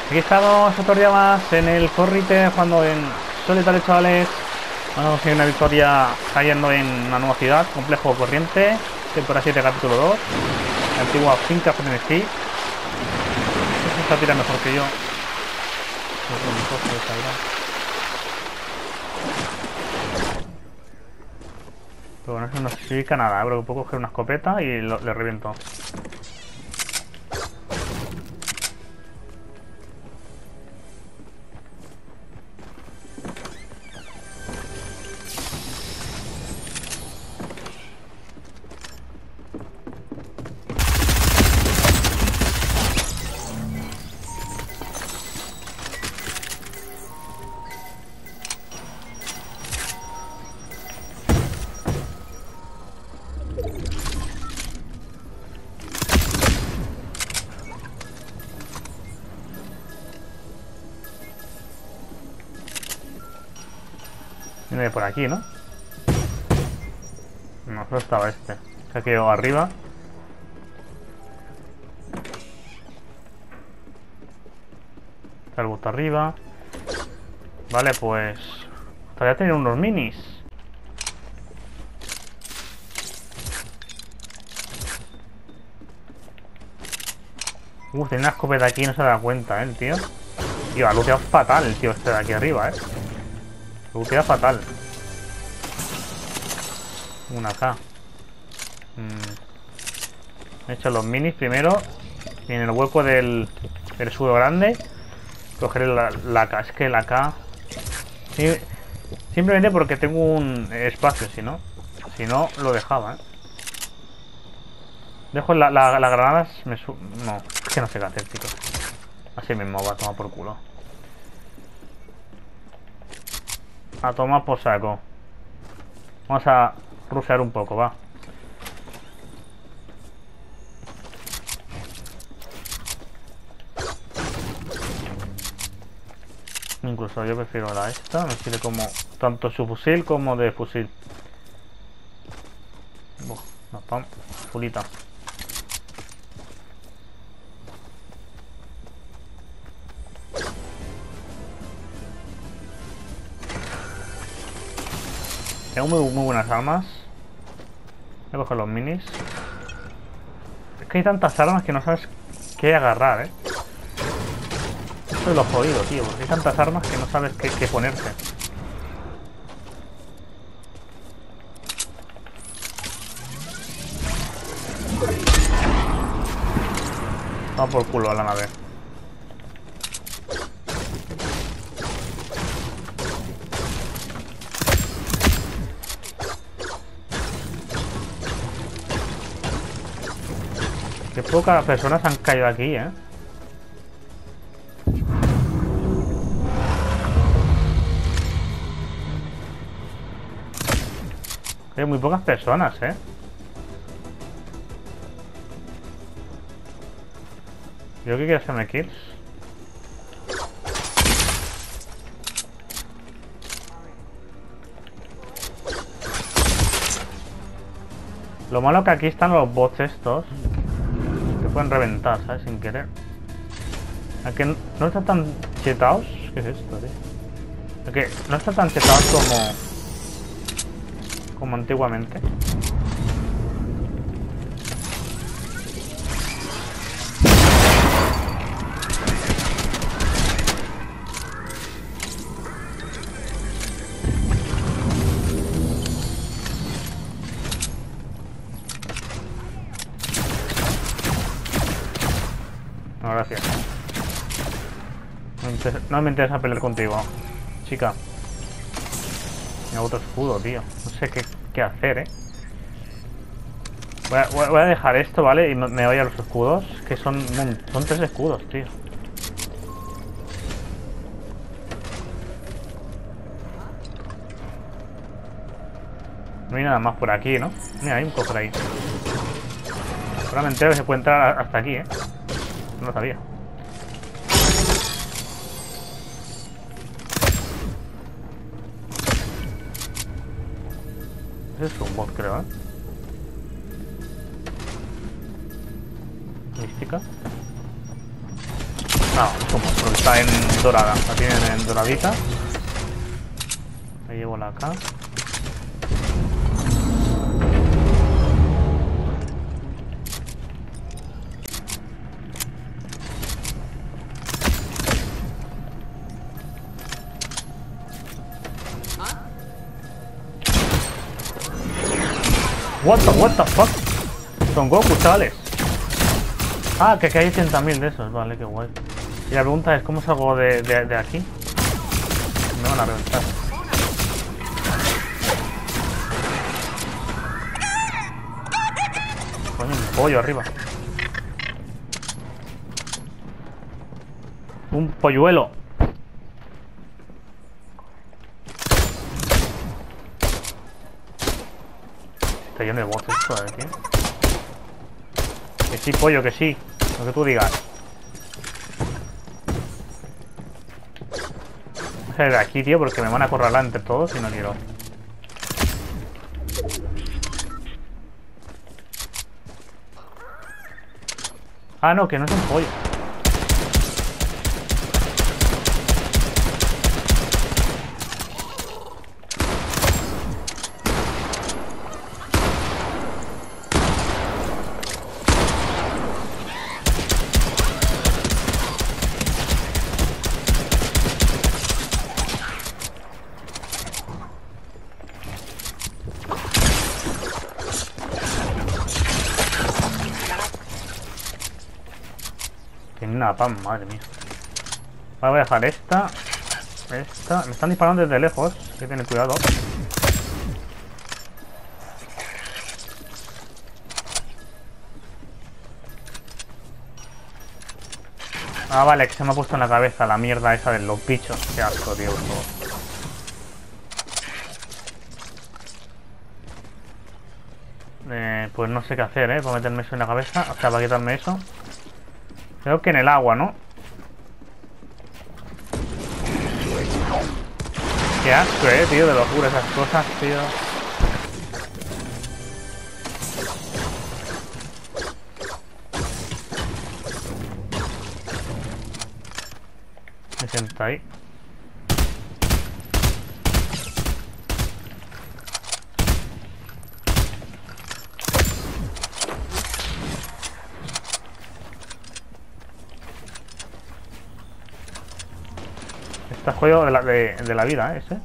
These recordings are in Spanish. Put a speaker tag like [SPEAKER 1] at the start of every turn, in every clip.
[SPEAKER 1] Aquí estamos otro día más en el Forrite jugando en solitario, chavales. Vamos a conseguir una victoria cayendo en una nueva ciudad, complejo corriente, temporada 7, capítulo 2. La antigua finca frenesí. Este está tira mejor que yo. Pero bueno, eso no significa nada, pero puedo coger una escopeta y le reviento. Viene por aquí, ¿no? No, solo estaba este. Se ha quedado arriba. Está el bote arriba. Vale, pues... Todavía tener unos minis. Tiene una escopeta aquí y no se da cuenta, el tío. Tío, ha looteado fatal el tío este de aquí arriba, Lootea fatal. Una acá. He hecho los minis primero. Y en el hueco del escudo grande cogeré la K. Es que la K... Sí, simplemente porque tengo un espacio, si no lo dejaba, Dejo las granadas. No, es que no sé qué hacer, chicos. Así mismo va a tomar por culo. A tomar por saco. Vamos a rushear un poco, va. Incluso yo prefiero la esta. Me sirve como tanto su fusil como de fusil. No, pam, fulita. Tengo muy buenas armas. Voy a coger los minis. Es que hay tantas armas que no sabes qué agarrar, Esto es lo jodido, tío. Porque hay tantas armas que no sabes qué ponerse. Vamos por culo a la nave. Qué pocas personas han caído aquí, Hay muy pocas personas, Yo que quiero hacerme kills. Lo malo que aquí están los bots estos. Que pueden reventar, ¿sabes? Sin querer. Aunque no están tan chetados. ¿Qué es esto, tío? Aunque no están tan chetados como antiguamente. No, gracias. No me interesa pelear contigo, chica. Me hago otro escudo, tío. No sé qué hacer, Voy a dejar esto, ¿vale? Y me voy a los escudos. Que son 3 escudos, tío. No hay nada más por aquí, ¿no? Mira, hay un cofre ahí. Ahora me entero que se puede entrar hasta aquí, No lo sabía. Ese es un bot, creo, Mística. No, ¿cómo? Porque está en dorada. La tienen en doradita. Me llevo la acá. What the fuck? Son Goku, chavales. Ah, que hay 80.000 de esos. Vale, qué guay. Y la pregunta es, ¿cómo salgo de aquí? Me van a reventar. Coño, un pollo arriba. Un polluelo. Está lleno de bots esto, tío. Que sí, pollo, que sí. Lo que tú digas. Voy a salir de aquí, tío, porque me van a acorralar entre todos y no quiero. Ah, no, que no es un pollo. Tiene una pan, madre mía. Vale, voy a dejar esta. Esta. Me están disparando desde lejos. Hay que tener cuidado. Ah, vale, que se me ha puesto en la cabeza la mierda esa de los bichos. Qué asco, tío, por favor. Pues no sé qué hacer, para meterme eso en la cabeza. O sea, para quitarme eso. Creo que en el agua, ¿no? Qué asco, tío, de locura esas cosas, tío. Me siento ahí. Este juego de la vida, ese.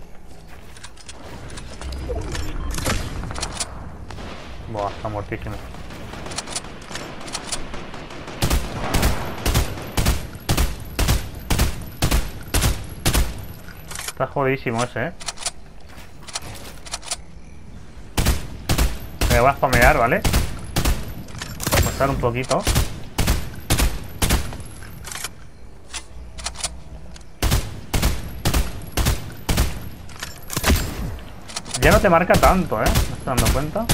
[SPEAKER 1] Buah, está muertísimo. Está jodidísimo ese, Me voy a spamear, ¿vale? Voy a mostrar un poquito. Ya no te marca tanto, me estoy dando cuenta.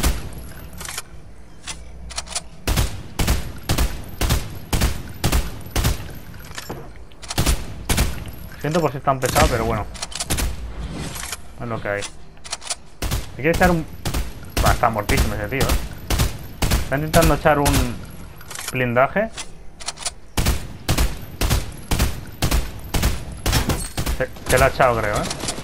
[SPEAKER 1] Siento por si es tan pesado, pero bueno. Es lo que hay. Me quiere echar un... Bah, está mortísimo ese tío, Está intentando echar un blindaje. Se lo ha echado, creo,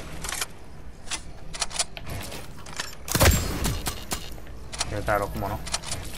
[SPEAKER 1] Claro, cómo no.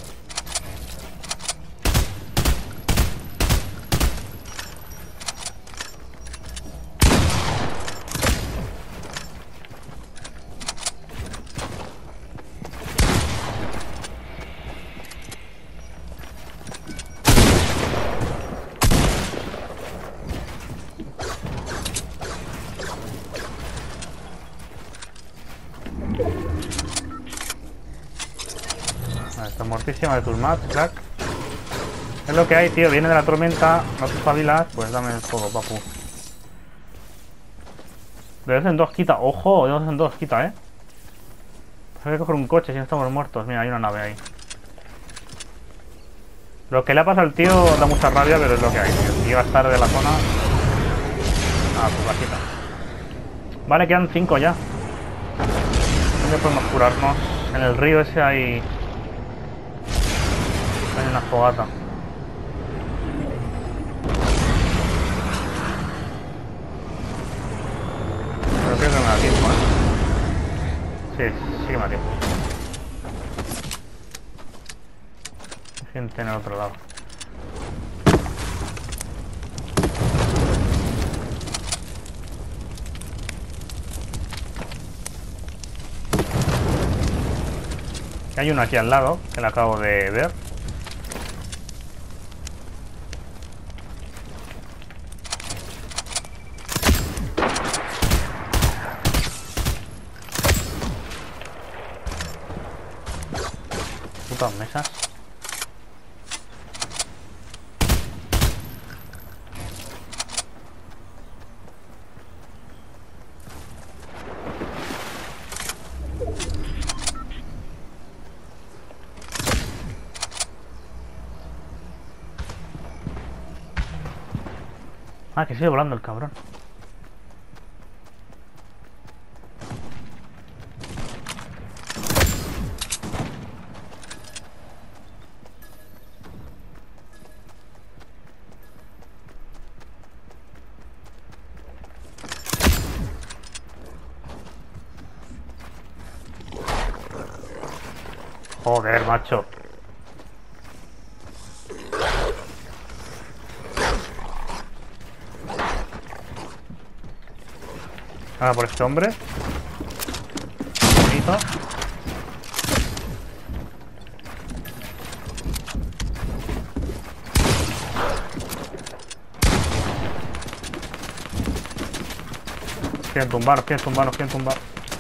[SPEAKER 1] Está mortísima de tus mats, crack. Es lo que hay, tío. Viene de la tormenta, no te espabilas, pues dame el fuego, papu. De vez en dos quita. Ojo, de vez en dos quita, Hay que coger un coche si no estamos muertos. Mira, hay una nave ahí. Lo que le ha pasado al tío da mucha rabia, pero es lo que hay, tío. Iba a estar de la zona. Ah, pues la quita. Vale, quedan 5 ya. ¿Dónde podemos curarnos? En el río ese hay una fogata. da tiempo, ¿eh? Sí, sí que me da tiempo. Hay gente en el otro lado. Hay uno aquí al lado, que lo acabo de ver. Putas mesas. Ah, que sigue volando el cabrón. Joder, macho. Ahora por este hombre. Bonito. Quieren tumbar, nos quieren tumbar, nos quieren tumbar.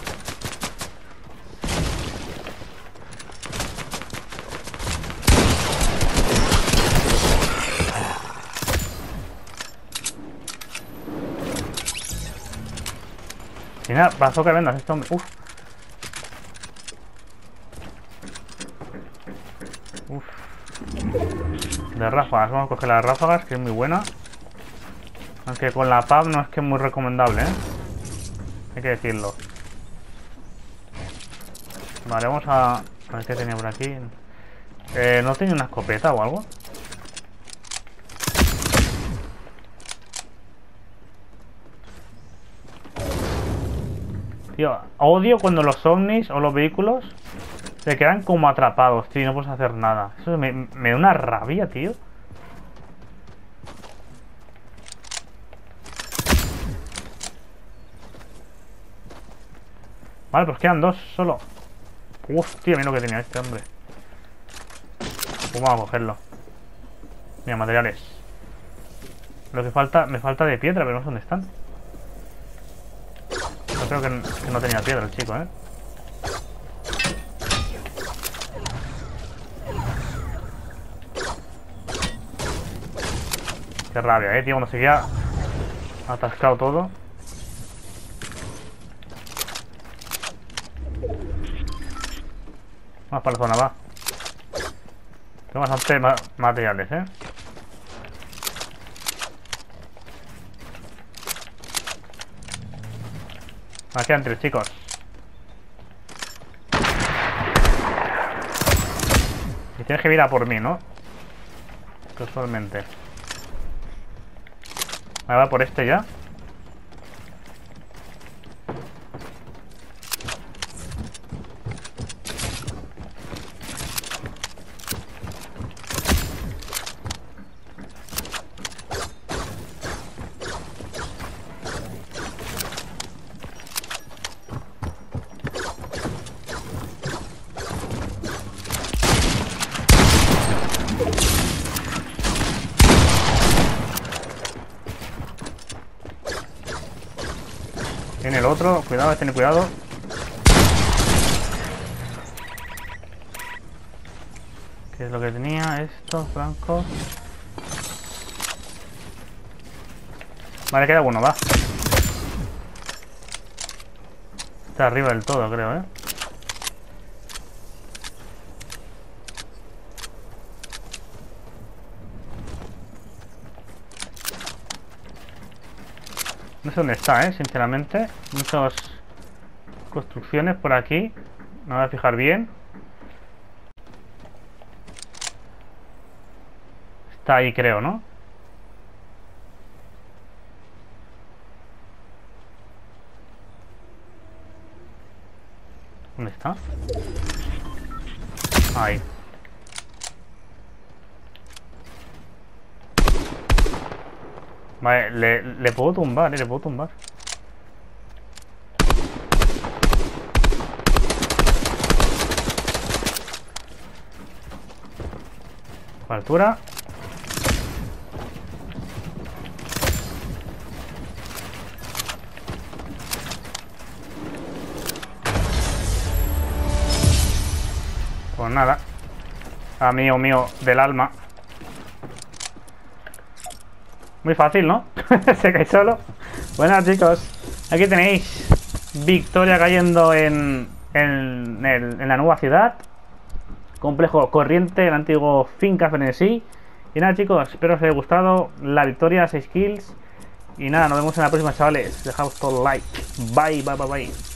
[SPEAKER 1] Y nada, bazooka que vendas este hombre. Uf. Uf. De ráfagas, vamos a coger las ráfagas, que es muy buena. Aunque con la PAB no es que es muy recomendable, ¿eh? Hay que decirlo. Vale, vamos a ver qué tenía por aquí. ¿No tenía una escopeta o algo? Tío, odio cuando los ovnis o los vehículos se quedan como atrapados, tío, y no puedes hacer nada. Eso me da una rabia, tío. Vale, pues quedan dos solo. Hostia, mira lo que tenía este hombre. Pues vamos a cogerlo. Mira, materiales. Lo que falta, me falta de piedra, pero no sé dónde están. Yo creo que no tenía piedra el chico, ¿eh? Qué rabia, tío, cuando seguía atascado todo. Vamos para la zona, va. Tengo bastante materiales, ¿eh? Aquí quedan tres, chicos. Y tienes que ir a por mí, ¿no? Casualmente. Ahora va por este ya. Tiene el otro, cuidado, tiene cuidado. ¿Qué es lo que tenía? Esto, francos. Vale, queda uno, va. Está arriba del todo, creo, ¿eh? No sé dónde está, sinceramente. Muchas construcciones por aquí. Me voy a fijar bien. Está ahí, creo, ¿no? ¿Dónde está? Ahí. Vale, le puedo tumbar, le puedo tumbar. Altura. Pues nada. Amigo mío del alma. Muy fácil, ¿no? Se cae solo. Buenas, chicos. Aquí tenéis victoria cayendo en la nueva ciudad. Complejo Corriente, el antiguo Finca Frenesí. Y nada, chicos, espero os haya gustado la victoria, 6 kills. Y nada, nos vemos en la próxima, chavales. Dejaos todo like. Bye, bye, bye, bye.